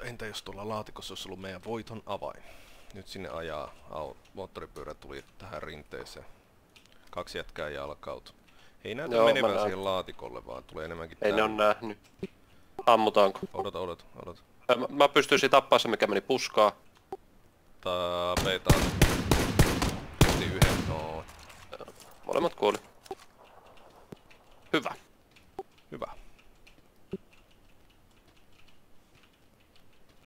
entä jos tuolla laatikossa olisi ollut meidän voiton avain? Nyt sinne ajaa. Moottoripyörä tuli tähän rinteeseen. 2 jätkää jalkautu. Ei näytä menevän siihen laatikolle, vaan tulee enemmänkin ei tänne. Ne on nähnyt. Ammutaanko? Odota. Mä pystyisin tappaa se, mikä meni puskaa. Tapetaan. Testi yhden, no. Molemmat kuoli.